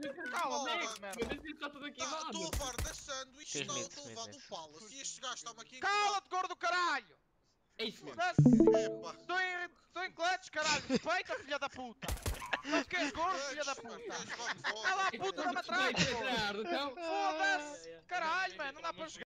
Cala-te, mano. Mas isso está tudo aqui, mano. Estou a levar da sanduíche, Fez estou mid, a levar fez do mid. Palace e estes gajos estão-me aqui. Cala-te, gordo caralho! É isso mesmo. Epá. Estou em clutch, caralho! Respeita, filha da puta! Sabes que és gordo, filha da puta! Vamos Cala a puta da matraca! Então, Foda-se! Caralho, mano, não dá para jogar!